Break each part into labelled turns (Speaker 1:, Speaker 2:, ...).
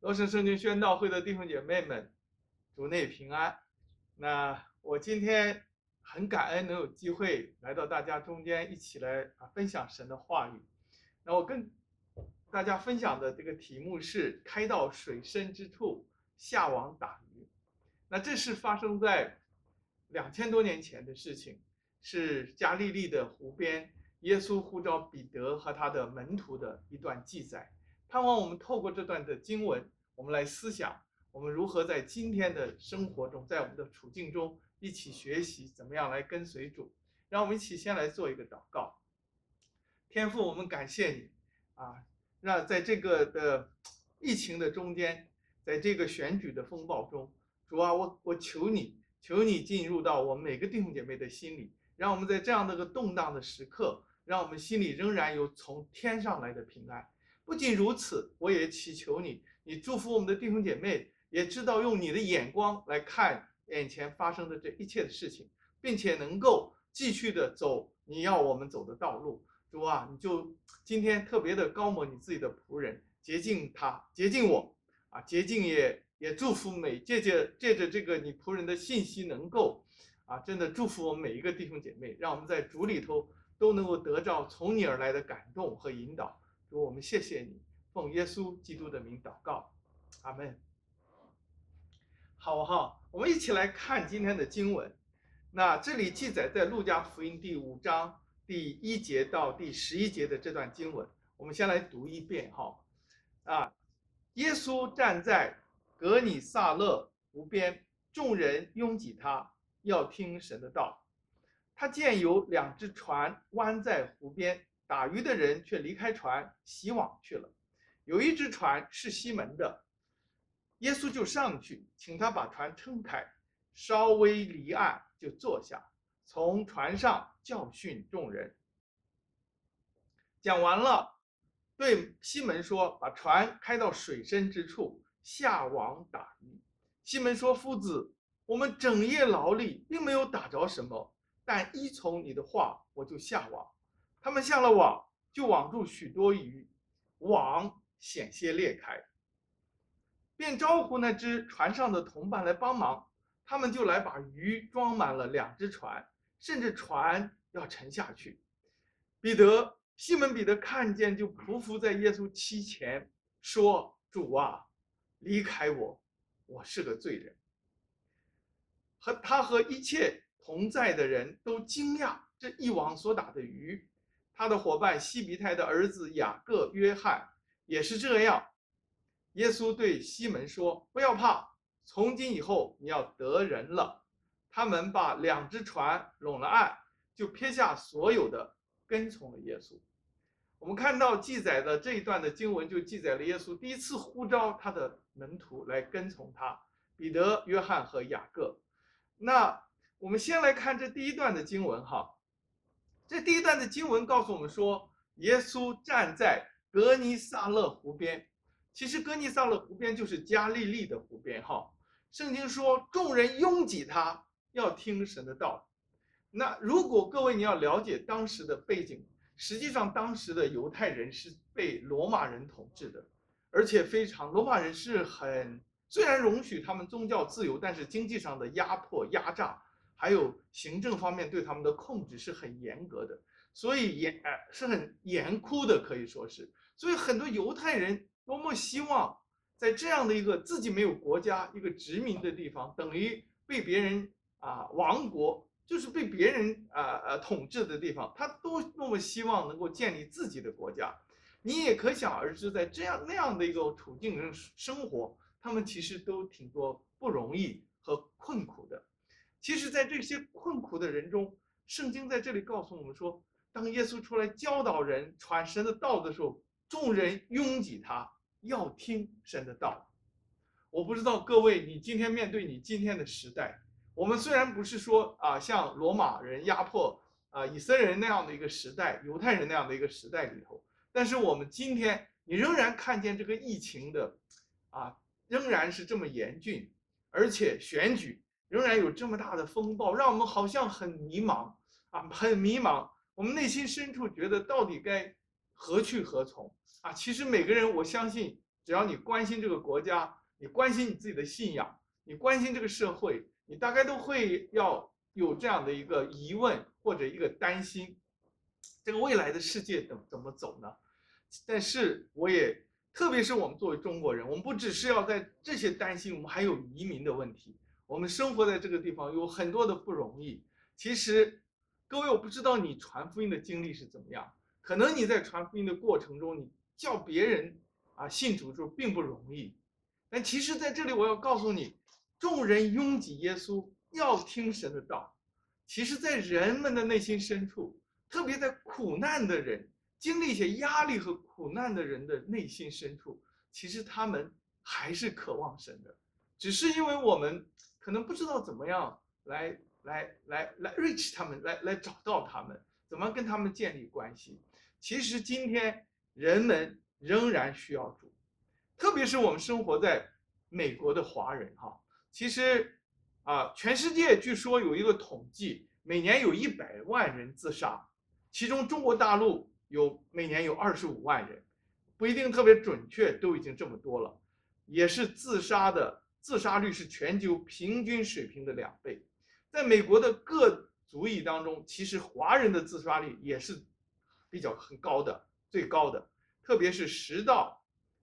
Speaker 1: 罗省圣经宣道会的弟兄姐妹们，主内平安。那我今天很感恩能有机会来到大家中间，一起来分享神的话语。那我跟大家分享的这个题目是开到水深之处，下网打鱼。那这是发生在2000多年前的事情，是加利利的湖边，耶稣呼召彼得和他的门徒的一段记载。盼望我们透过这段的经文，我们来思想我们如何在今天的生活中，在我们的处境中一起学习怎么样来跟随主。让我们一起先来做一个祷告。天父，我们感谢你让在这个的疫情的中间，在这个选举的风暴中，主啊，我求你进入到我们每个弟兄姐妹的心里，让我们在这样的一个动荡的时刻，让我们心里仍然有从天上来的平安。不仅如此，我也祈求你祝福我们的弟兄姐妹，也知道用你的眼光来看眼前发生的这一切的事情，并且能够继续的走你要我们走的道路。主啊，你就今天特别的高摩你自己的仆人，洁净他，洁净我洁净也祝福借着这个你仆人的信息，能够真的祝福我们每一个弟兄姐妹，让我们在主里头都能够得到从你而来的感动和引导。主，我们谢谢你，奉耶稣基督的名祷告，阿们。好，我们一起来看今天的经文。那这里记载在路加福音第5章第1节到第11节的这段经文，我们先来读一遍耶稣站在格尼撒勒湖边，众人拥挤他，要听神的道。他见有2只船弯在湖边，打鱼的人却离开船洗网去了。有一只船是西门的，耶稣就上去，请他把船撑开，稍微离岸就坐下，从船上教训众人。讲完了，对西门说：“把船开到水深之处，下网打鱼。”西门说：“夫子，我们整夜劳力，并没有打着什么，但依从你的话，我就下网。”他们下了网，就网住许多鱼，网险些裂开，便招呼那只船上的同伴来帮忙。他们就来把鱼装满了2只船，甚至船要沉下去。西门彼得看见，就匍匐在耶稣膝前，说：“主啊，离开我，我是个罪人。”他和一切同在的人都惊讶这一网所打的鱼。他的伙伴西比泰的儿子雅各、约翰也是这样。耶稣对西门说：“不要怕，从今以后你要得人了。”他们把2只船拢了岸，就撇下所有的，跟从了耶稣。我们看到记载的这一段的经文，就记载了耶稣第一次呼召他的门徒来跟从他，彼得、约翰和雅各。那我们先来看这第一段的经文这第一段的经文告诉我们说，耶稣站在格尼撒勒湖边。其实格尼撒勒湖边就是加利利的湖边圣经说众人拥挤他，要听神的道。那如果各位你要了解当时的背景，实际上当时的犹太人是被罗马人统治的，而且罗马人是虽然容许他们宗教自由，但是经济上的压迫压榨，还有行政方面对他们的控制是很严格的，所以是很严酷的，可以说是。所以很多犹太人多么希望在这样的一个自己没有国家、一个殖民的地方，等于被别人亡国，就是被别人统治的地方，他都那么希望能够建立自己的国家。你也可想而知，在那样的一个处境中生活，他们其实都挺多不容易和困苦的。其实在这些困苦的人中，圣经在这里告诉我们说，当耶稣出来教导人传神的道的时候，众人拥挤他，要听神的道。我不知道各位，你今天面对你今天的时代，我们虽然不是说像罗马人压迫以色列人那样的一个时代，犹太人那样的一个时代里头，但是我们今天你仍然看见这个疫情的仍然是这么严峻，而且选举仍然有这么大的风暴，让我们好像很迷茫很迷茫。我们内心深处觉得到底该何去何从其实每个人，我相信只要你关心这个国家，你关心你自己的信仰，你关心这个社会，你大概都会要有这样的一个疑问或者一个担心，这个未来的世界怎么走呢？但是我也，特别是我们作为中国人，我们不只是要在这些担心，我们还有移民的问题。我们生活在这个地方有很多的不容易。其实，各位，我不知道你传福音的经历是怎么样，可能你在传福音的过程中，你叫别人信主的时候并不容易。但其实在这里我要告诉你，众人拥挤耶稣，要听神的道。其实，在人们的内心深处，特别在苦难的人，经历一些压力和苦难的人的内心深处，其实他们还是渴望神的，只是因为我们可能不知道怎么样来 reach 他们，来找到他们，怎么跟他们建立关系。其实今天人们仍然需要主，特别是我们生活在美国的华人哈，其实全世界据说有一个统计，每年有100万人自杀，其中中国大陆每年有25万人，不一定特别准确，都已经这么多了，也是自杀率是全球平均水平的2倍。在美国的各族裔当中，其实华人的自杀率也是比较很高的，最高的，特别是10到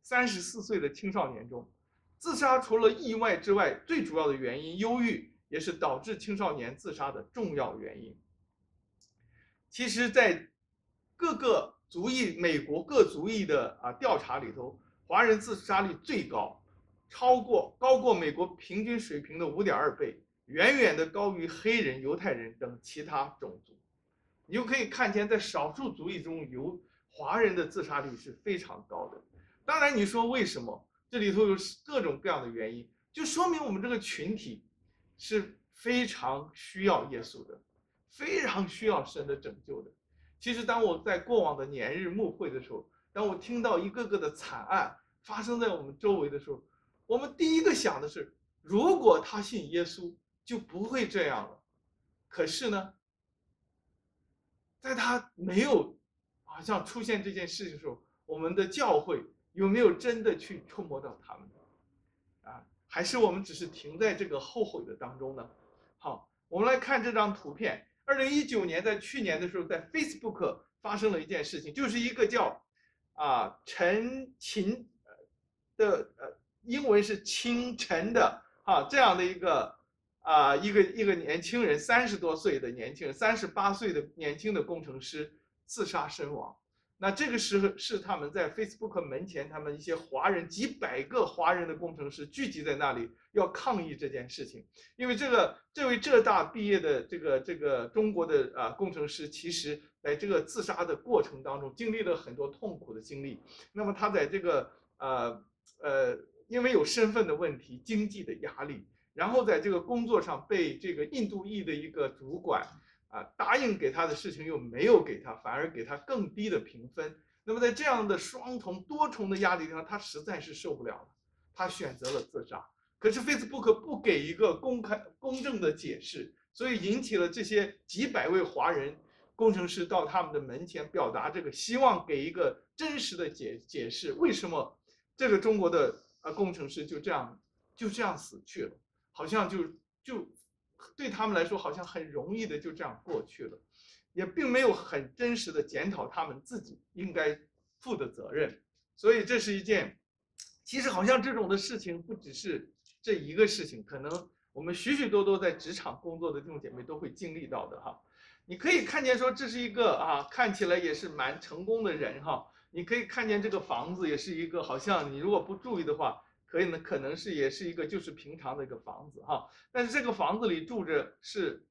Speaker 1: 34岁的青少年中，自杀除了意外之外，最主要的原因忧郁也是导致青少年自杀的重要原因。其实，在各个族裔，美国各族裔的调查里头，华人自杀率最高，高过美国平均水平的5.2倍，远远的高于黑人、犹太人等其他种族。你就可以看见，在少数族裔中，华人的自杀率是非常高的。当然，你说为什么？这里头有各种各样的原因，就说明我们这个群体是非常需要耶稣的，非常需要神的拯救的。其实，当我在过往的年日牧会的时候，当我听到一个个的惨案发生在我们周围的时候，我们第一个想的是，如果他信耶稣，就不会这样了。可是呢，在他没有好像出现这件事情的时候，我们的教会有没有真的去触摸到他们还是我们只是停在这个后悔的当中呢？好，我们来看这张图片。2019年，在去年的时候，在 Facebook 发生了一件事情，就是一个叫陈琴的英文是清晨的这样的一个一个年轻人，30多岁的年轻人，38岁的年轻的工程师自杀身亡。那这个是他们在 Facebook 门前，他们一些华人几百个华人的工程师聚集在那里，要抗议这件事情。因为这位浙大毕业的这个中国的工程师，其实在这个自杀的过程当中经历了很多痛苦的经历。那么他在这个因为有身份的问题、经济的压力，然后在这个工作上被这个印度裔的一个主管答应给他的事情又没有给他，反而给他更低的评分。那么在这样的多重的压力上，他实在是受不了了，他选择了自杀。可是 Facebook 不给一个公正的解释，所以引起了这些几百位华人工程师到他们的门前表达这个希望，给一个真实的解释，为什么这个中国的工程师就这样死去了，好像就对他们来说好像很容易的就这样过去了，也并没有很真实的检讨他们自己应该负的责任。所以这是一件，其实好像这种的事情不只是这一个事情，可能我们许许多多在职场工作的弟兄姐妹都会经历到的哈。你可以看见说这是一个看起来也是蛮成功的人哈，你可以看见这个房子也是一个好像你如果不注意的话，可能也是一个就是平常的一个房子哈，但是这个房子里住着是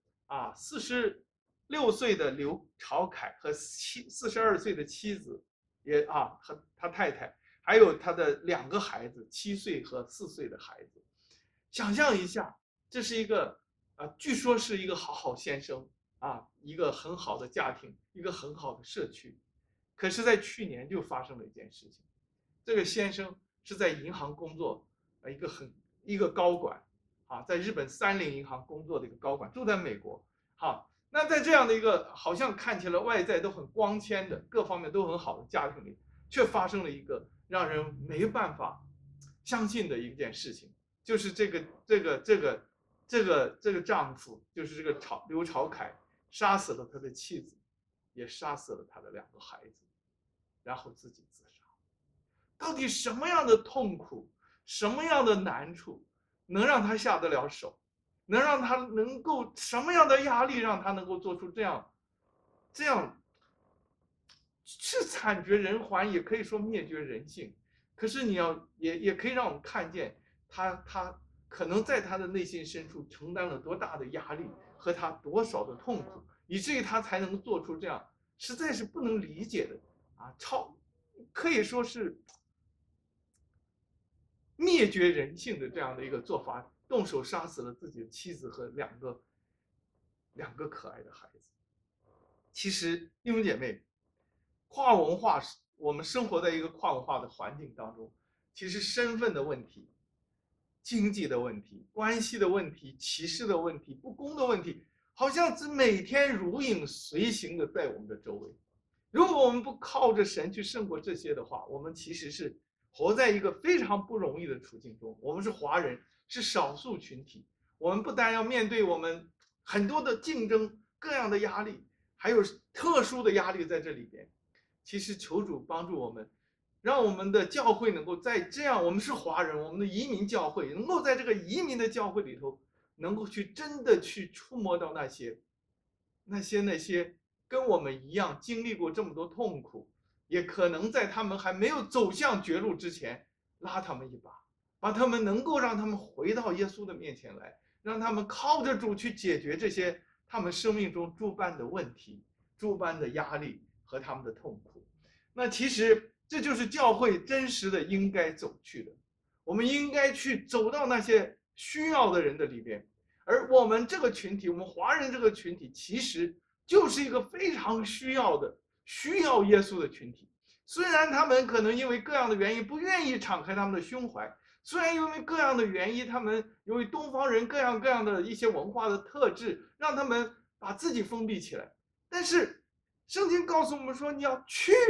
Speaker 1: 46岁的刘朝凯和42岁的妻子，和他太太，还有他的2个孩子，7岁和4岁的孩子。想象一下，这是一个据说是一个好先生一个很好的家庭，一个很好的社区。可是，在去年就发生了一件事情，这个先生是在银行工作，一个高管在日本三菱银行工作的一个高管，住在美国那在这样的一个好像看起来外在都很光鲜的，各方面都很好的家庭里，却发生了一个让人没办法相信的一件事情，就是这个丈夫，就是这个刘朝凯杀死了他的妻子，也杀死了他的2个孩子，然后自己自杀。到底什么样的痛苦，什么样的难处，能让他下得了手？能让他能够什么样的压力让他能够做出这样是惨绝人寰，也可以说灭绝人性。可是你要也可以让我们看见他可能在他的内心深处承担了多大的压力和他多少的痛苦，以至于他才能做出这样实在是不能理解的可以说是灭绝人性的这样的一个做法，动手杀死了自己的妻子和两个可爱的孩子。其实弟兄姐妹，跨文化，我们生活在一个跨文化的环境当中，其实身份的问题、经济的问题、关系的问题、歧视的问题、不公的问题，好像是每天如影随形的在我们的周围。如果我们不靠着神去胜过这些的话，我们其实是活在一个非常不容易的处境中。我们是华人，是少数群体，我们不但要面对我们很多的竞争、各样的压力，还有特殊的压力在这里边。其实求主帮助我们，让我们的教会能够在这样，我们是华人，我们的移民教会能够在这个移民的教会里头，能够去真的去触摸到那些跟我们一样经历过这么多痛苦，也可能在他们还没有走向绝路之前，拉他们一把，把他们能够让他们回到耶稣的面前来，让他们靠着主去解决这些他们生命中诸般的问题、诸般的压力和他们的痛苦。那其实这就是教会真实的应该走去的，我们应该去走到那些需要的人的里边，而我们这个群体，我们华人这个群体，其实就是一个非常需要耶稣的群体。虽然他们可能因为各样的原因不愿意敞开他们的胸怀，虽然因为各样的原因，他们由于东方人各样的一些文化的特质，让他们把自己封闭起来，但是圣经告诉我们说，你要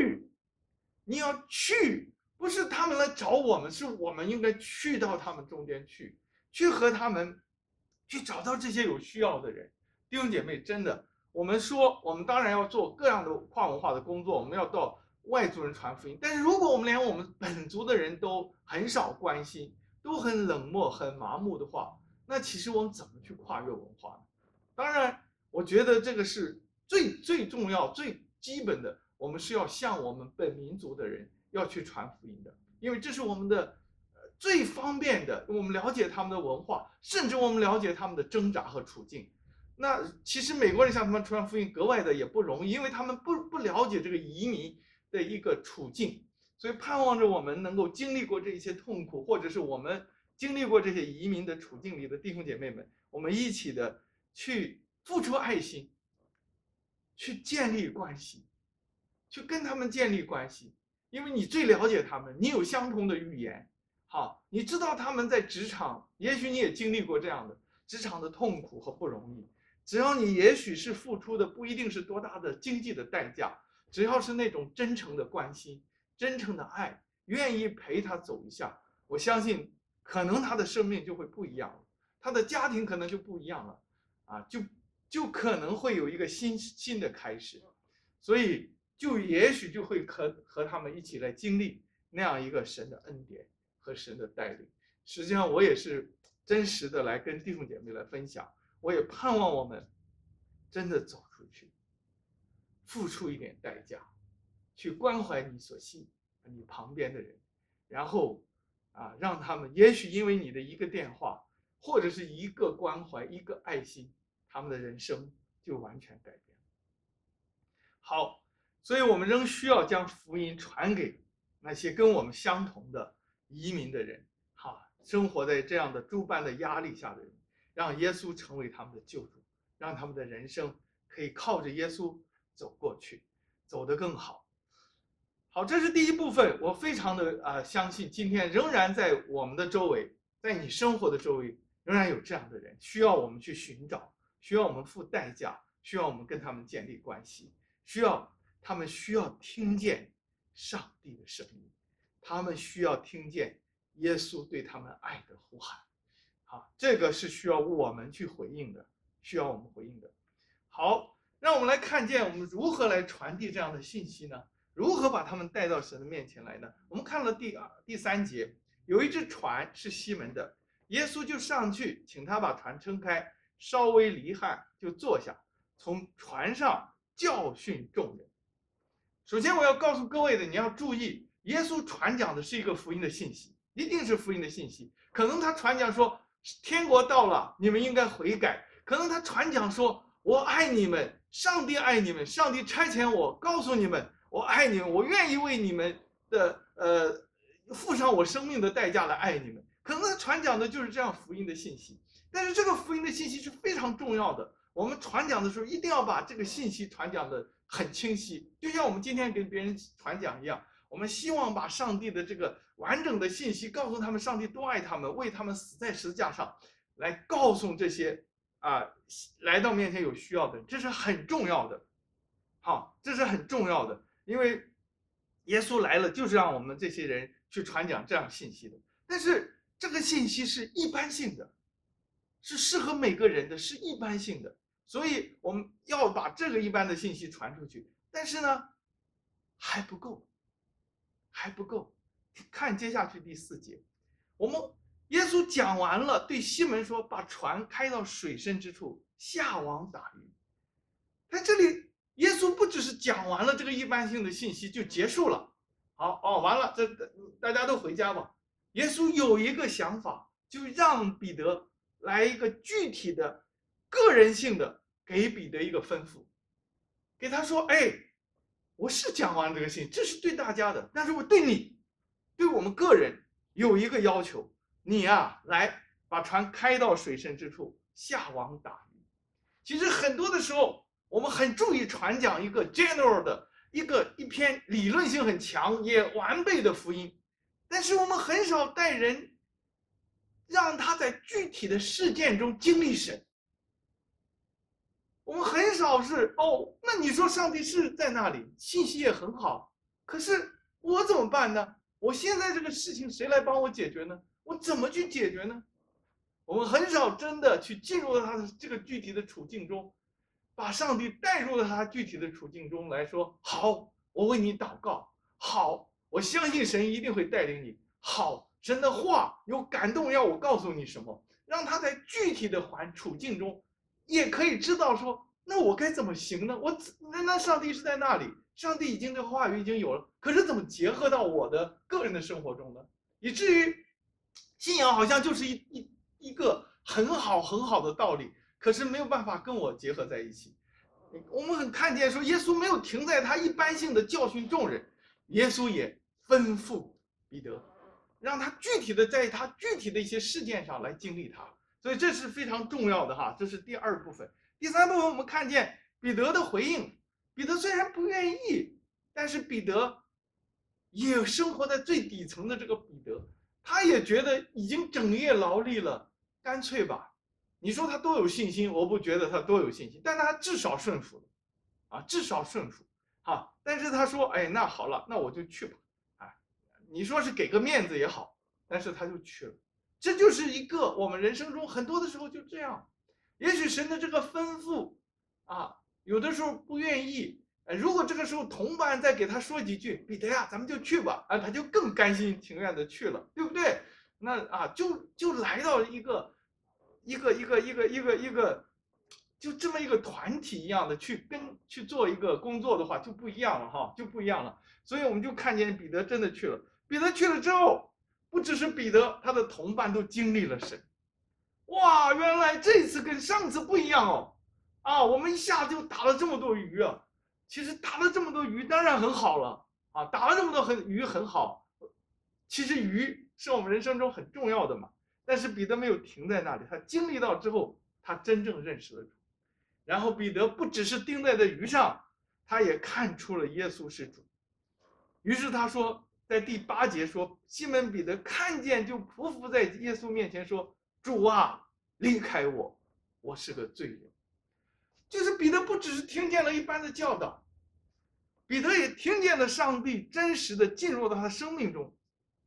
Speaker 1: 去，不是他们来找我们，是我们应该去到他们中间去和他们去找到这些有需要的人。弟兄姐妹，真的，我们当然要做各样的跨文化的工作，我们要到外族人传福音，但是如果我们连我们本族的人都很少关心，都很冷漠、很麻木的话，那其实我们怎么去跨越文化呢？当然，我觉得这个是最重要、最基本的，我们是要向我们本民族的人要去传福音的，因为这是我们的最方便的，我们了解他们的文化，甚至我们了解他们的挣扎和处境。那其实美国人向他们传福音格外的也不容易，因为他们不了解这个移民的一个处境，所以盼望着我们能够经历过这些痛苦，或者是我们经历过这些移民的处境里的弟兄姐妹们，我们一起的去付出爱心，去建立关系，去跟他们建立关系，因为你最了解他们，你有相同的语言，好，你知道他们在职场，也许你也经历过这样的职场的痛苦和不容易。只要你也许是付出的不一定是多大的经济的代价，只要是那种真诚的关心、真诚的爱，愿意陪他走一下，我相信可能他的生命就会不一样了，他的家庭可能就不一样了，就可能会有一个新的开始，所以也许就会和他们一起来经历那样一个神的恩典和神的带领。实际上，我也是真实的来跟弟兄姐妹来分享。我也盼望我们真的走出去，付出一点代价，去关怀你旁边的人，然后让他们也许因为你的一个电话，或者是一个关怀、一个爱心，他们的人生就完全改变了。好，所以我们仍需要将福音传给那些跟我们相同的移民的人，生活在这样的诸般的压力下的人。让耶稣成为他们的救主，让他们的人生可以靠着耶稣走过去，走得更好。好，这是第一部分。我非常的相信，今天仍然在我们的周围，在你生活的周围，仍然有这样的人，需要我们去寻找，需要我们付代价，需要我们跟他们建立关系，他们需要听见上帝的声音，他们需要听见耶稣对他们爱的呼喊。这个是需要我们去回应的，需要我们回应的。好，让我们来看见我们如何来传递这样的信息呢？如何把他们带到神的面前来呢？我们看了第3节，有一只船是西门的，耶稣就上去，请他把船撑开，稍微离岸就坐下，从船上教训众人。首先我要告诉各位的，你要注意，耶稣传讲的是一个福音的信息，一定是福音的信息。可能他传讲说天国到了，你们应该悔改；可能他传讲说我爱你们，上帝爱你们，上帝差遣我告诉你们，我爱你们，我愿意为你们的付上我生命的代价来爱你们。可能他传讲的就是这样福音的信息，但是这个福音的信息是非常重要的。我们传讲的时候一定要把这个信息传讲的很清晰，就像我们今天跟别人传讲一样，我们希望把上帝的这个完整的信息告诉他们，上帝多爱他们，为他们死在十字架上，来告诉这些来到面前有需要的人，这是很重要的。好，这是很重要的，因为耶稣来了就是让我们这些人去传讲这样信息的。但是这个信息是一般性的，是适合每个人的，是一般性的，所以我们要把这个一般的信息传出去。但是呢，还不够，还不够。看接下去第4节，耶稣讲完了，对西门说：“把船开到水深之处，下网打鱼。”在这里，耶稣不只是讲完了这个一般性的信息就结束了。好完了，大家都回家吧。耶稣有一个想法，就让彼得来一个具体的、个人性的，给彼得一个吩咐，给他说：“我是讲完这个信，这是对大家的，但是我对你，对我们个人有一个要求，你来把船开到水深之处，下网打鱼。”其实很多的时候，我们很注意传讲一个 general 的一篇理论性很强也完备的福音，但是我们很少带人让他在具体的事件中经历神。我们很少是那你说上帝是在那里，信息也很好，可是我怎么办呢？我现在这个事情谁来帮我解决呢？我怎么去解决呢？我们很少真的去进入到他的这个具体的处境中，把上帝带入到他具体的处境中来说，好，我为你祷告，好，我相信神一定会带领你，好，神的话有感动要我告诉你什么，让他在具体的处境中也可以知道说，那我该怎么行呢？那上帝是在那里，上帝这个话语已经有了，可是怎么结合到我的个人的生活中呢？以至于信仰好像就是一个很好的道理，可是没有办法跟我结合在一起。我们很看见说，耶稣没有停在他一般性的教训众人，耶稣也吩咐彼得，让他具体的在他具体的一些事件上来经历他。所以这是非常重要的哈，这是第2部分。第3部分我们看见彼得的回应。彼得虽然不愿意，但是彼得也生活在最底层的这个彼得，他也觉得已经整夜劳力了，干脆吧。你说他多有信心，我不觉得他多有信心，但他至少顺服了，至少顺服。但是他说，那好了，那我就去吧。你说是给个面子也好，但是他就去了。这就是一个我们人生中很多的时候就这样，也许神的这个吩咐有的时候不愿意。如果这个时候同伴再给他说几句，彼得呀，咱们就去吧，他就更甘心情愿的去了，对不对？那就来到一个就这么一个团体一样的去做一个工作的话，就不一样了就不一样了。所以我们就看见彼得真的去了。彼得去了之后，不只是彼得，他的同伴都经历了神。哇，原来这次跟上次不一样我们一下就打了这么多鱼啊。其实打了这么多鱼当然很好了打了这么多鱼很好。其实鱼是我们人生中很重要的嘛。但是彼得没有停在那里，他经历到之后，他真正认识了主。然后彼得不只是盯在这鱼上，他也看出了耶稣是主。于是他说，在第8节说，西门彼得看见就匍匐在耶稣面前说：“主啊，离开我，我是个罪人。”就是彼得不只是听见了一般的教导，彼得也听见了上帝真实的进入到他的生命中。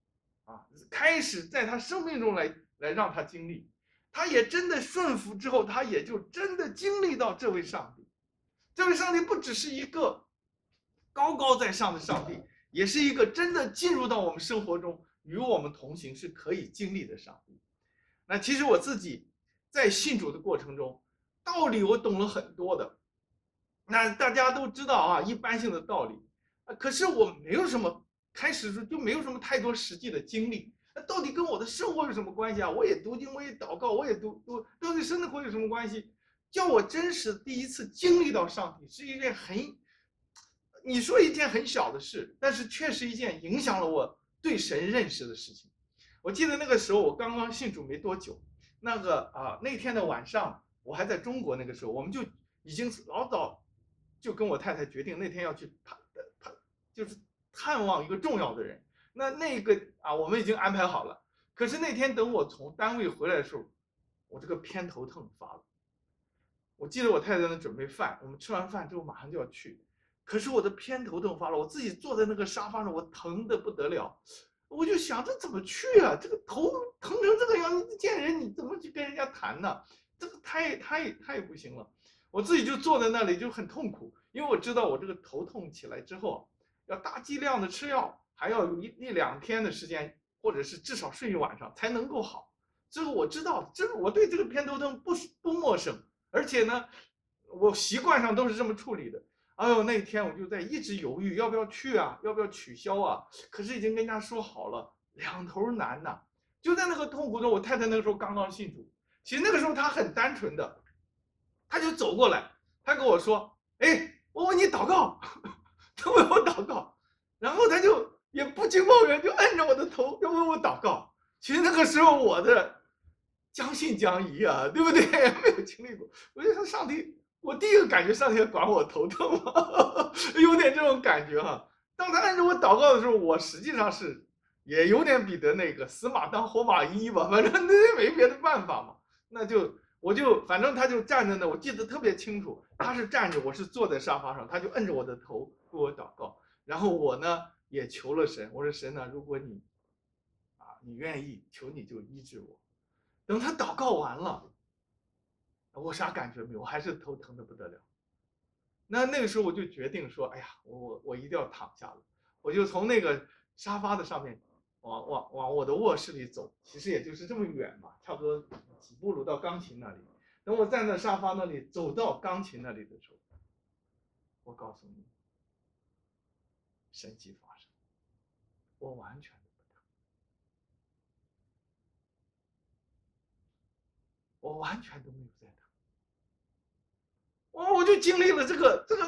Speaker 1: 开始在他生命中来让他经历，他也真的顺服之后，他也就真的经历到这位上帝。这位上帝不只是一个高高在上的上帝，也是一个真的进入到我们生活中与我们同行，是可以经历的上帝。那其实我自己在信主的过程中，道理我懂了很多的。那大家都知道啊，一般性的道理，可是我没有什么，开始时就没有什么太多实际的经历。那到底跟我的生活有什么关系啊？我也读经，我也祷告，我也到底生活有什么关系？叫我真实第一次经历到上帝，是一件你说一件很小的事，但是却是一件影响了我对神认识的事情。我记得那个时候我刚刚信主没多久，那天的晚上我还在中国，那个时候我们就已经老早就跟我太太决定那天要去就是探望一个重要的人。我们已经安排好了。可是那天等我从单位回来的时候，我这个偏头痛发了。我记得我太太在那准备饭，我们吃完饭之后马上就要去，可是我的偏头痛发了，我自己坐在那个沙发上，我疼得不得了。我就想这怎么去啊？这个头疼成这个样，你见人你怎么去跟人家谈呢？这个太不行了。我自己就坐在那里就很痛苦，因为我知道我这个头痛起来之后要大剂量的吃药，还要有一两天的时间，或者是至少睡一晚上才能够好。这个我知道，这个我对这个偏头痛不陌生，而且呢，我习惯上都是这么处理的。哎呦，那天我就在一直犹豫要不要去啊，要不要取消啊？可是已经跟人家说好了，两头难呐。就在那个痛苦中，我太太那个时候刚刚信主，其实那个时候她很单纯的，她就走过来，她跟我说：“哎，我为你祷告。”她为我祷告，然后她就也不经抱怨，就摁着我的头要为我祷告。其实那个时候我的将信将疑啊，对不对？没有经历过，我觉得上帝，我第一个感觉上帝在管我头疼嘛，有点这种感觉哈。当他按着我祷告的时候，我实际上是也有点彼得那个死马当活马医吧，反正那没别的办法嘛。反正他就站在那，我记得特别清楚，他是站着，我是坐在沙发上，他就摁着我的头为我祷告，然后我呢也求了神，我说神呢，如果你愿意，求你就医治我。等他祷告完了，我啥感觉没有，我还是头疼的不得了。那个时候我就决定说，哎呀，我一定要躺下了。我就从那个沙发的上面往我的卧室里走，其实也就是这么远嘛，差不多几步路到钢琴那里。等我站在沙发那里走到钢琴那里的时候，我告诉你，神迹发生，我完全的不疼，我完全都没有在疼。我就经历了这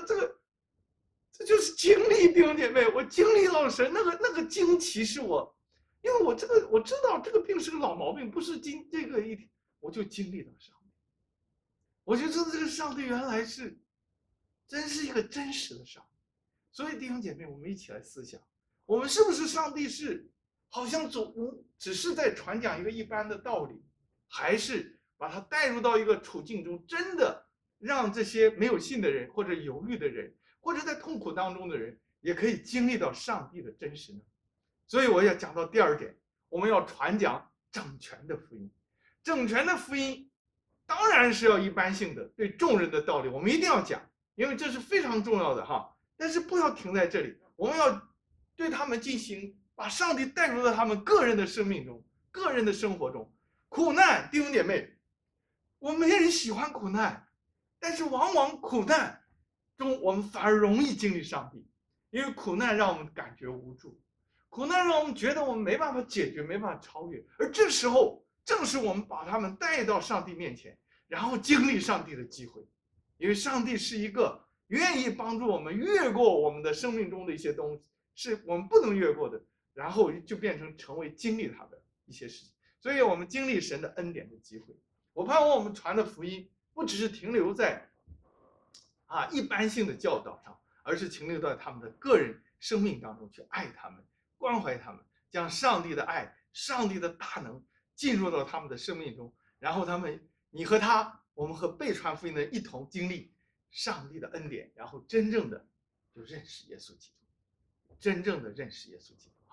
Speaker 1: 就是经历，弟兄姐妹，我经历到神那个惊奇是我，因为我知道这个病是个老毛病，不是这个一天，我就经历到上帝，我就知道这个上帝原来真是一个真实的上帝。所以弟兄姐妹，我们一起来思想，我们是不是上帝是好像只是在传讲一个一般的道理，还是把它带入到一个处境中，真的让这些没有信的人或者犹豫的人，或者在痛苦当中的人，也可以经历到上帝的真实呢？所以我要讲到第二点，我们要传讲整全的福音。整全的福音当然是要一般性的，对众人的道理我们一定要讲，因为这是非常重要的哈。但是不要停在这里，我们要对他们进行把上帝带入到他们个人的生命中、个人的生活中。苦难，弟兄姐妹，我们没人喜欢苦难，但是往往苦难中我们反而容易经历上帝，因为苦难让我们感觉无助，苦难让我们觉得我们没办法解决、没办法超越，而这时候正是我们把他们带到上帝面前，然后经历上帝的机会，因为上帝是一个愿意帮助我们越过我们的生命中的一些东西，是我们不能越过的，然后就变成为经历他的一些事情，所以我们经历神的恩典的机会。我盼望我们传的福音不只是停留在一般性的教导上，而是停留到他们的个人生命当中去爱他们、关怀他们，将上帝的爱、上帝的大能进入到他们的生命中，然后你和他，我们和被传福音的人一同经历上帝的恩典，然后真正的就认识耶稣基督，真正的认识耶稣基督。好，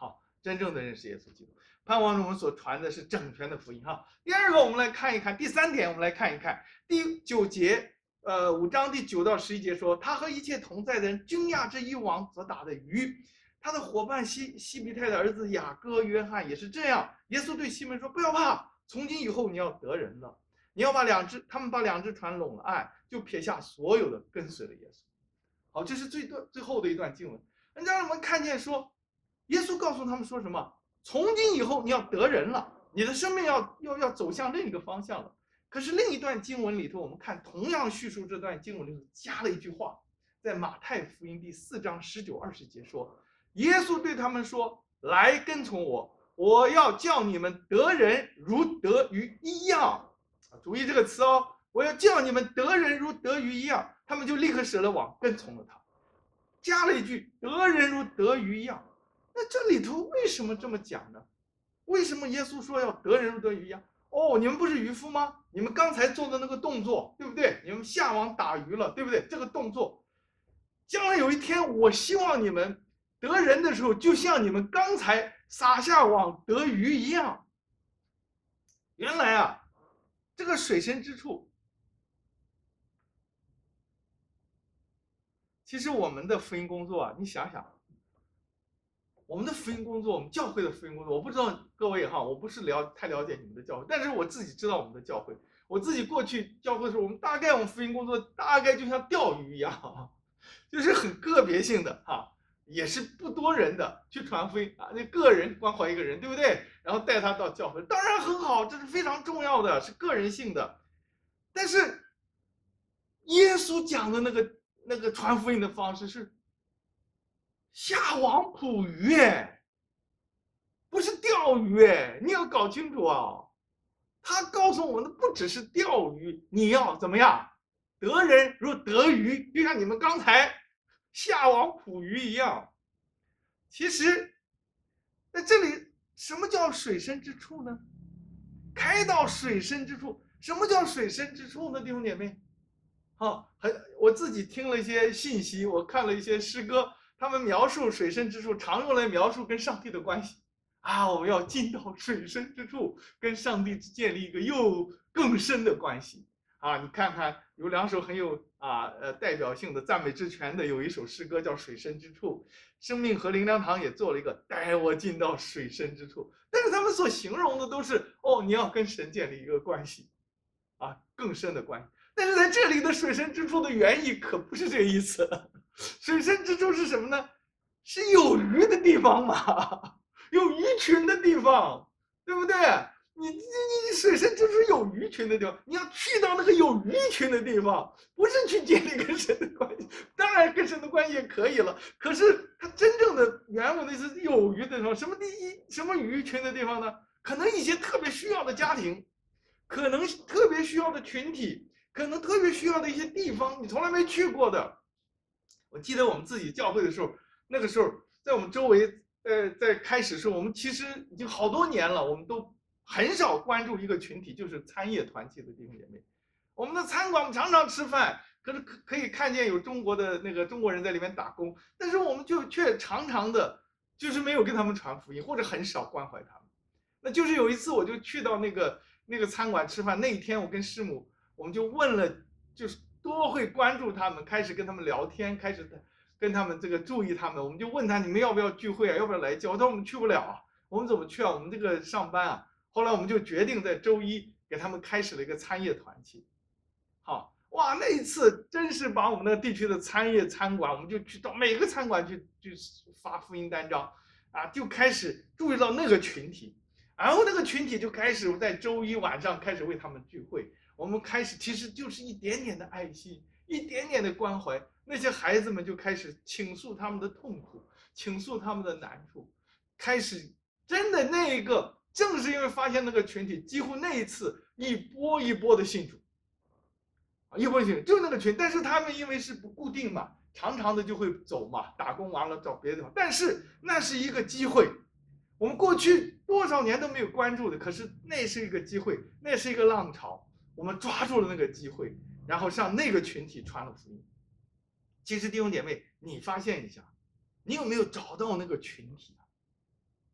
Speaker 1: 真正的认识耶稣基督，盼望着我们所传的是整全的福音哈。第二个，我们来看一看，第三点，我们来看一看第9节，5章第9到11节说，他和一切同在的人惊讶这一网所打的鱼。他的伙伴西比泰的儿子雅各、约翰也是这样。耶稣对西门说：“不要怕，从今以后你要得人了。你要把他们把2只船拢了岸，就撇下所有的，跟随了耶稣。”好，这是最后的一段经文，让我们看见说，耶稣告诉他们说什么？从今以后你要得人了，你的生命要走向另一个方向了。可是另一段经文里头，我们看同样叙述这段经文里头加了一句话，在马太福音第4章19、20节说。耶稣对他们说：“来跟从我，我要叫你们得人如得鱼一样。”注意这个词哦，我要叫你们得人如得鱼一样。他们就立刻舍了网，跟从了他。加了一句“得人如得鱼一样”。那这里头为什么这么讲呢？为什么耶稣说要得人如得鱼一样？哦，你们不是渔夫吗？你们刚才做的那个动作，对不对？你们下网打鱼了，对不对？这个动作，将来有一天，我希望你们得人的时候，就像你们刚才撒下网得鱼一样。原来啊，这个水深之处，其实我们的福音工作啊，你想想，我们的福音工作，我们教会的福音工作，我不知道各位哈，我不是太了解你们的教会，但是我自己知道我们的教会。我自己过去教会的时候，我们福音工作大概就像钓鱼一样，就是很个别性的哈。也是不多人的去传福音啊，那个人关怀一个人，对不对？然后带他到教会，当然很好，这是非常重要的，是个人性的。但是耶稣讲的那个传福音的方式是下网捕鱼，不是钓鱼，你要搞清楚啊。他告诉我们的不只是钓鱼，你要怎么样？得人如得鱼，就像你们刚才下网捕鱼一样。其实在这里，什么叫水深之处呢？开到水深之处。什么叫水深之处呢？弟兄姐妹，我自己听了一些信息，我看了一些诗歌，他们描述水深之处，常用来描述跟上帝的关系啊。我们要进到水深之处，跟上帝建立一个又更深的关系啊。你看看，有2首很有代表性的赞美之泉的，有一首诗歌叫《水深之处》，生命和灵粮堂也做了一个带我进到水深之处。但是他们所形容的都是你要跟神建立一个关系啊，更深的关系。但是在这里的水深之处的原意可不是这个意思。水深之处是什么呢？是有鱼的地方嘛，有鱼群的地方，对不对？你水深之处有鱼群的地方，你要去到那个有鱼群的地方，不是去建立跟神的关系，当然跟神的关系也可以了。可是它真正的原文的是有鱼的地方，什么鱼群的地方呢？可能一些特别需要的家庭，可能特别需要的群体，可能特别需要的一些地方，你从来没去过的。我记得我们自己教会的时候，那个时候在我们周围，在开始的时候，我们其实已经好多年了，我们都很少关注一个群体，就是餐业团契的弟兄姐妹。我们的餐馆，我们常常吃饭，可是可以看见有中国人在里面打工，但是我们却常常的，就是没有跟他们传福音，或者很少关怀他们。那就是有一次，我就去到那个餐馆吃饭，那一天我跟师母，我们就问了，就是多会关注他们，开始跟他们聊天，开始跟他们注意他们，我们就问他，你们要不要聚会啊？要不要来教？他说我们去不了啊，我们怎么去啊？我们这个上班啊。后来我们就决定在周一给他们开始了一个餐业团契。好，哇，那一次真是把我们那个地区的餐馆，我们就去到每个餐馆去发福音单张啊，就开始注意到那个群体，然后那个群体就开始在周一晚上开始为他们聚会。我们开始其实就是一点点的爱心，一点点的关怀，那些孩子们就开始倾诉他们的痛苦，倾诉他们的难处，开始真的那一个。正是因为发现那个群体，几乎那一次一波一波的信主，一波信主就那个群，但是他们因为是不固定嘛，常常的就会走嘛，打工完了找别的地方。但是那是一个机会，我们过去多少年都没有关注的，可是那是一个机会，那是一个浪潮，我们抓住了那个机会，然后向那个群体传了福音。其实弟兄姐妹，你发现一下，你有没有找到那个群体？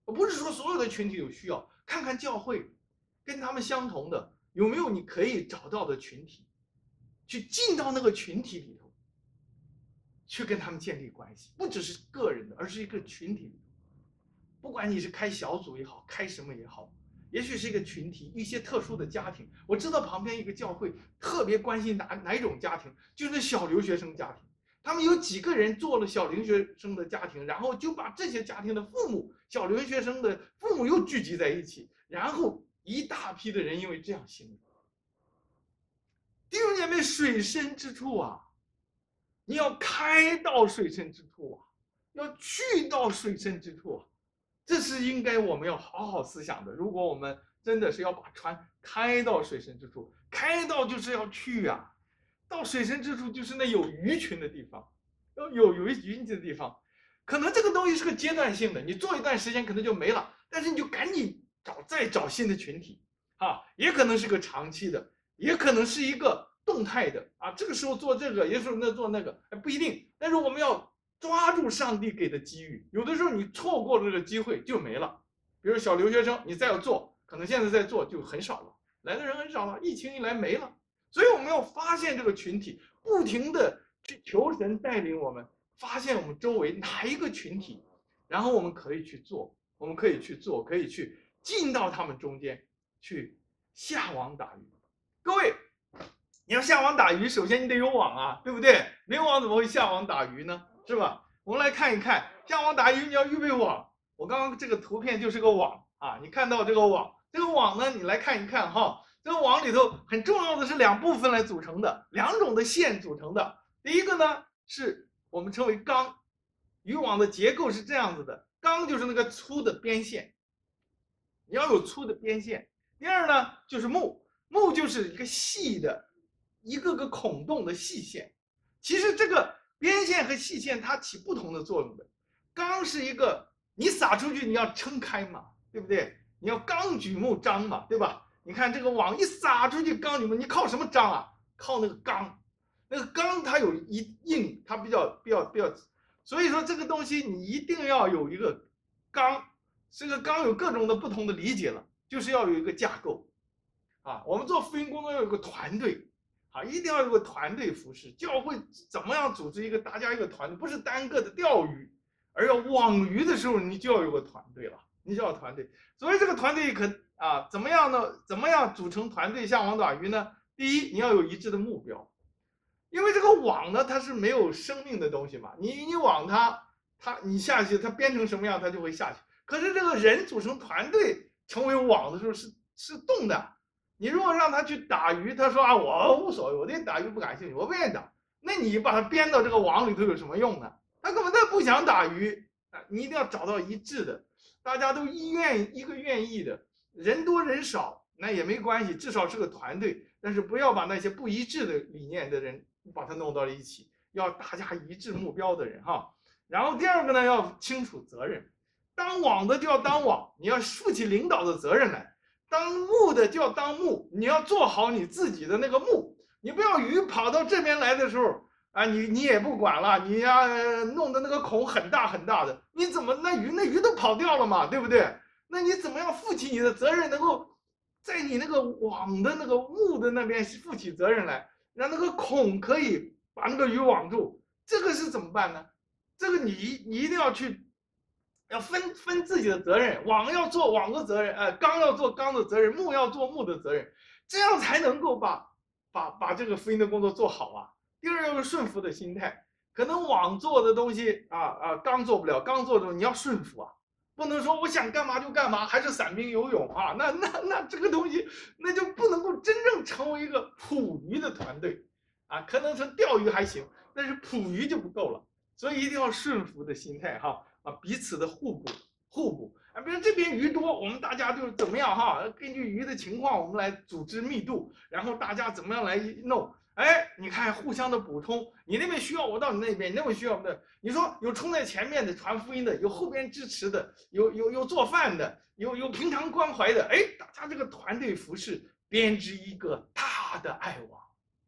Speaker 1: 不是说所有的群体有需要，看看教会跟他们相同的有没有你可以找到的群体，去进到那个群体里头，去跟他们建立关系，不只是个人的，而是一个群体里头。不管你是开小组也好，开什么也好，也许是一个群体，一些特殊的家庭。我知道旁边一个教会特别关心哪一种家庭，就是小留学生家庭。他们有几个人做了小留学生的家庭，然后就把这些家庭的父母、小留学生的父母又聚集在一起，然后一大批的人因为这样信了。弟兄姐妹，水深之处啊，你要开到水深之处啊，要去到水深之处啊，这是应该我们要好好思想的。如果我们真的是要把船开到水深之处，开到就是要去啊，到水深之处就是那有鱼群的地方，要有鱼群的地方。可能这个东西是个阶段性的，你做一段时间可能就没了，但是你就赶紧再找新的群体啊，也可能是个长期的，也可能是一个动态的啊。这个时候做这个，也是那做那个，不一定。但是我们要抓住上帝给的机遇，有的时候你错过了这个机会就没了。比如小留学生，你再要做，可能现在在做就很少了，来的人很少了，疫情一来没了。所以我们要发现这个群体，不停的去求神带领我们，发现我们周围哪一个群体，然后我们可以去做，我们可以去做，可以去进到他们中间去下网打鱼。各位，你要下网打鱼，首先你得有网啊，对不对？没有网怎么会下网打鱼呢？是吧？我们来看一看，下网打鱼你要预备网。我刚刚这个图片就是个网啊，你看到这个网，这个网呢，你来看一看哈。这个网里头很重要的是两部分来组成的，两种的线组成的。第一个呢是我们称为纲，渔网的结构是这样子的，纲就是那个粗的边线，你要有粗的边线。第二呢就是目，目就是一个细的，一个个孔洞的细线。其实这个边线和细线它起不同的作用的。纲是一个你撒出去你要撑开嘛，对不对？你要纲举目张嘛，对吧？你看这个网一撒出去，纲举目，你靠什么张啊？靠那个纲，那个纲它有一硬，它比较，所以说这个东西你一定要有一个纲。这个纲有各种的不同的理解了，就是要有一个架构啊。我们做福音工作要有个团队啊，一定要有个团队服饰。教会怎么样组织一个大家一个团队，不是单个的钓鱼，而要网鱼的时候，你就要有个团队了，你就要团队。所以这个团队怎么样呢？怎么样组成团队下网打鱼呢？第一，你要有一致的目标，因为这个网呢，它是没有生命的东西嘛，你网你下去，它编成什么样，它就会下去。可是这个人组成团队成为网的时候是动的。你如果让他去打鱼，他说啊，我无所谓，我对打鱼不感兴趣，我不愿意打。那你把他编到这个网里头有什么用呢？他根本就不想打鱼啊！你一定要找到一致的，大家都一个愿意的，人多人少那也没关系，至少是个团队。但是不要把那些不一致的理念的人把它弄到了一起，要大家一致目标的人哈。然后第二个呢，要清楚责任。当网的就要当网，你要负起领导的责任来；当目的就要当目，你要做好你自己的那个目。你不要鱼跑到这边来的时候啊，你也不管了，你弄的那个孔很大很大的，你怎么那鱼都跑掉了嘛，对不对？那你怎么样负起你的责任，能够在你那个网的那个目的那边负起责任来，让那个孔可以把那个鱼网住？这个是怎么办呢？这个你一定要分自己的责任，网要做网的责任，纲要做纲的责任，目要做目的责任，这样才能够把这个福音的工作做好啊。第二，要有顺服的心态，可能网做的东西纲做不了，纲做的你要顺服啊，不能说我想干嘛就干嘛，还是散兵游泳啊，那这个东西那就不能够真正成为一个捕鱼的团队啊，可能是钓鱼还行，但是捕鱼就不够了，所以一定要顺服的心态哈。彼此的互补啊，比如这边鱼多，我们大家就怎么样哈？根据鱼的情况，我们来组织密度，然后大家怎么样来弄？哎，你看互相的补充，你那边需要我到你那边，你那边需要的，你说有冲在前面的传福音的，有后边支持的，有做饭的，有平常关怀的，哎，大家这个团队服饰编织一个大的爱网。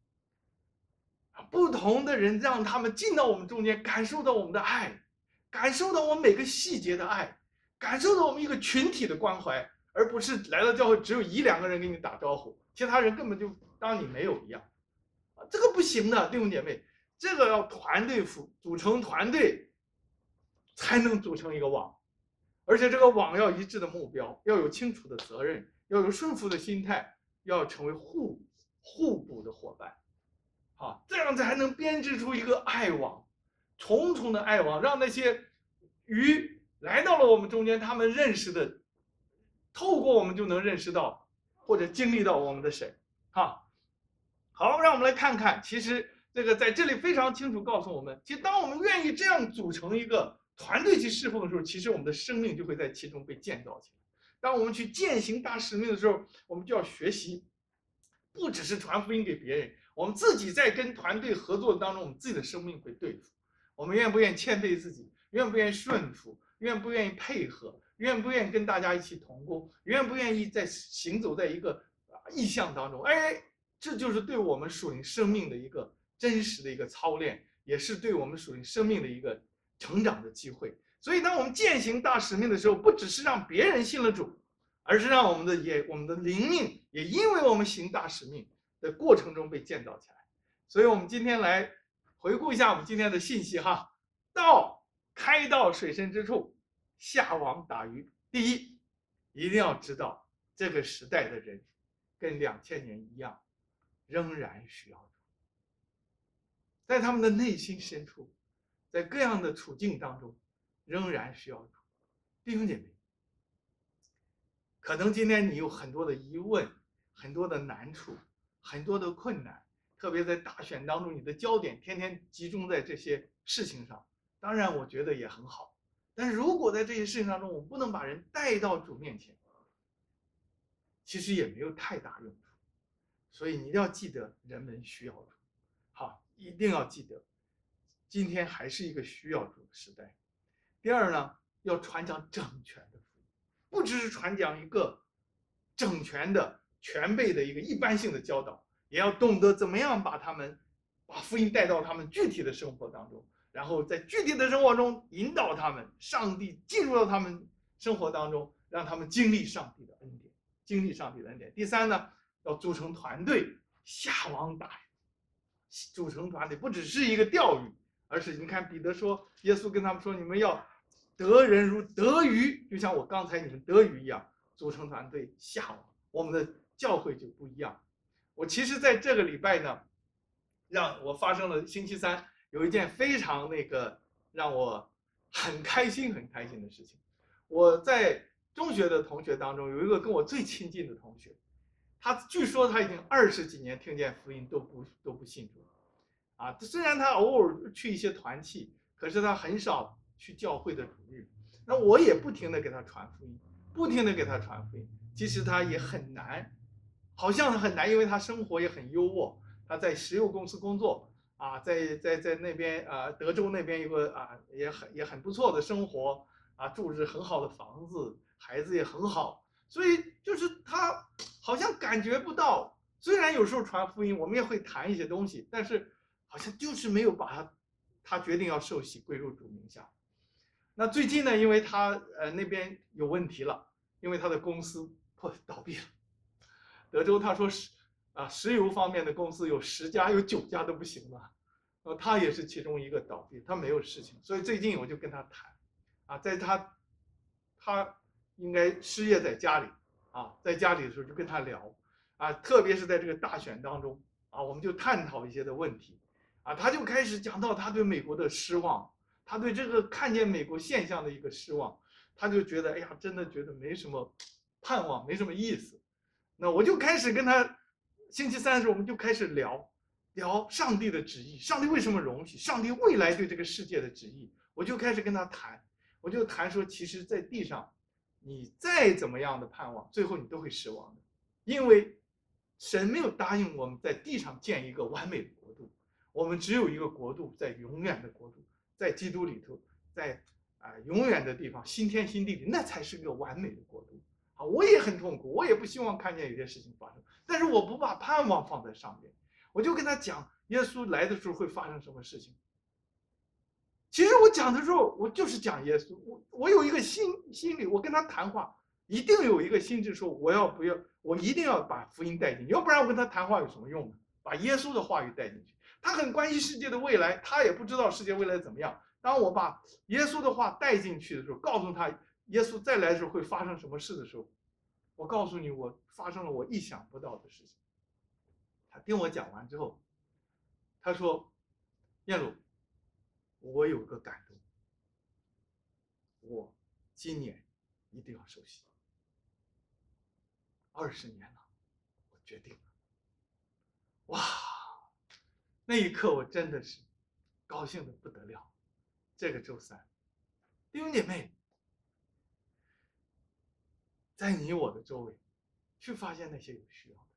Speaker 1: 不同的人让他们进到我们中间，感受到我们的爱。感受到我每个细节的爱， 感受到我们一个群体的关怀，而不是来到教会只有一两个人给你打招呼，其他人根本就当你没有一样。这个不行的，弟兄姐妹，这个要团队组成团队，才能组成一个网，而且这个网要一致的目标，要有清楚的责任，要有顺服的心态，要成为互补的伙伴，好，这样才能编织出一个爱网，重重的爱网，让那些鱼来到了我们中间，他们认识的，透过我们就能认识到或者经历到我们的神，哈。好，让我们来看看，其实这个在这里非常清楚告诉我们，其实当我们愿意这样组成一个团队去侍奉的时候，其实我们的生命就会在其中被建造起来。当我们去践行大使命的时候，我们就要学习，不只是传福音给别人，我们自己在跟团队合作当中，我们自己的生命会对付。我们愿不愿意谦卑自己？愿不愿意顺服？愿不愿意配合？愿不愿意跟大家一起同工？愿不愿意在行走在一个意向当中？哎。这就是对我们属灵生命的一个真实的一个操练，也是对我们属灵生命的一个成长的机会。所以，当我们践行大使命的时候，不只是让别人信了主，而是让我们的灵命也因为我们行大使命的过程中被建造起来。所以，我们今天来回顾一下我们今天的信息哈。开到水深之处，下网打鱼。第一，一定要知道这个时代的人跟2000年一样。仍然需要主，在他们的内心深处，在各样的处境当中，仍然需要主。弟兄姐妹，可能今天你有很多的疑问，很多的难处，很多的困难，特别在大选当中，你的焦点天天集中在这些事情上。当然，我觉得也很好，但是如果在这些事情当中，我们不能把人带到主面前，其实也没有太大用处。所以你一定要记得，人们需要主，好，一定要记得，今天还是一个需要主的时代。第二呢，要传讲整全的福音，不只是传讲一个整全的、全备的一个一般性的教导，也要懂得怎么样把福音带到他们具体的生活当中，然后在具体的生活中引导他们，上帝进入到他们生活当中，让他们经历上帝的恩典，经历上帝的恩典。第三呢，要组成团队，下网打鱼。组成团队不只是一个钓鱼，而是你看彼得说，耶稣跟他们说，你们要得人如得鱼，就像我刚才你们得鱼一样，组成团队下网。我们的教会就不一样。我其实在这个礼拜呢，让我发生了星期三有一件非常让我很开心的事情。我在中学的同学当中有一个跟我最亲近的同学，他据说他已经20几年听见福音都不信主，啊，虽然他偶尔去一些团契，可是他很少去教会的主日。那我也不停的给他传福音，其实他也很难，好像很难，因为他生活也很优渥，他在石油公司工作啊，在那边德州那边有个也很不错的生活啊，住着很好的房子，孩子也很好。所以就是他好像感觉不到，虽然有时候传福音我们也会谈一些东西，但是好像就是没有把他决定要受洗归入主名下。那最近呢，因为他那边有问题了，因为他的公司倒闭了。德州他说石油方面的公司有10家，有9家都不行了，他也是其中一个倒闭，他没有事情。所以最近我就跟他谈，在他应该失业在家里在家里的时候就跟他聊特别是在这个大选当中我们就探讨一些的问题他就开始讲到他对美国的失望，他对这个看见美国现象的一个失望，他就觉得哎呀，真的觉得没什么盼望，没什么意思。那我就开始跟他，星期三的时候我们就开始聊上帝的旨意，上帝为什么容许，上帝未来对这个世界的旨意，我就开始跟他谈，我就谈说，其实在地上你再怎么样的盼望，最后你都会失望的，因为神没有答应我们在地上建一个完美的国度，我们只有一个国度，在永远的国度，在基督里头，在永远的地方，新天新地里，那才是个完美的国度。我也很痛苦，我也不希望看见有些事情发生，但是我不把盼望放在上面，我就跟他讲耶稣来的时候会发生什么事情。 其实我讲的时候，我就是讲耶稣，我有一个心里，我跟他谈话，一定有一个心智说，我一定要把福音带进去，要不然我跟他谈话有什么用呢？把耶稣的话语带进去，他很关心世界的未来，他也不知道世界未来怎么样。当我把耶稣的话带进去的时候，告诉他耶稣再来的时候会发生什么事的时候，我告诉你，我发生了我意想不到的事情。他听我讲完之后，他说：“彦鲁，我有个感动，我今年一定要受洗。20年了，我决定了。”哇，那一刻我真的是高兴的不得了。这个周三，弟兄姐妹，在你我的周围，去发现那些有需要的，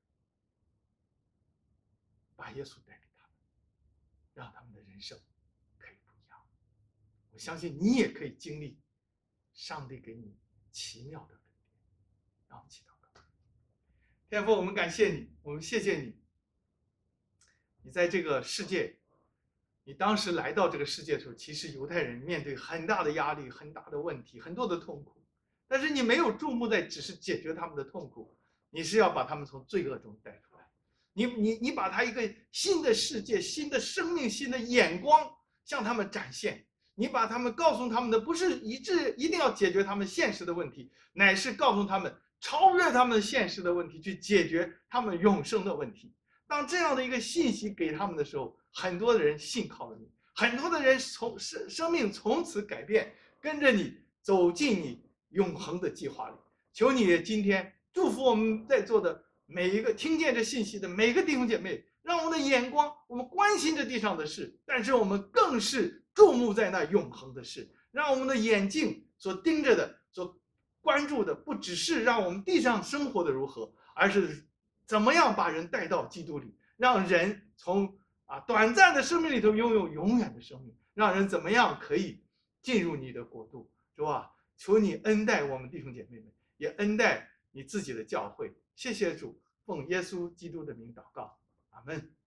Speaker 1: 把耶稣带给他们，让他们的人生可以不一样。我相信你也可以经历上帝给你奇妙的恩典。让我们祈祷。天父，我们感谢你，我们谢谢你。你在这个世界，你当时来到这个世界的时候，其实犹太人面对很大的压力、很大的问题、很多的痛苦，但是你没有注目在只是解决他们的痛苦，你是要把他们从罪恶中带出来。你把他一个新的世界、新的生命、新的眼光向他们展现。你把他们告诉他们的不是一定要解决他们现实的问题，乃是告诉他们超越他们现实的问题，去解决他们永生的问题。当这样的一个信息给他们的时候，很多的人信靠了你，很多的人生命从此改变，跟着你走进你永恒的计划里。求你今天祝福我们在座的每一个听见这信息的每个弟兄姐妹，让我们的眼光，我们关心这地上的事，但是我们更是注目在那永恒的事，让我们的眼睛所盯着的、所关注的，不只是让我们地上生活的如何，而是怎么样把人带到基督里，让人从短暂的生命里头拥有永远的生命，让人怎么样可以进入你的国度，是吧？求你恩待我们弟兄姐妹们，也恩待你自己的教会。谢谢主，奉耶稣基督的名祷告，阿门。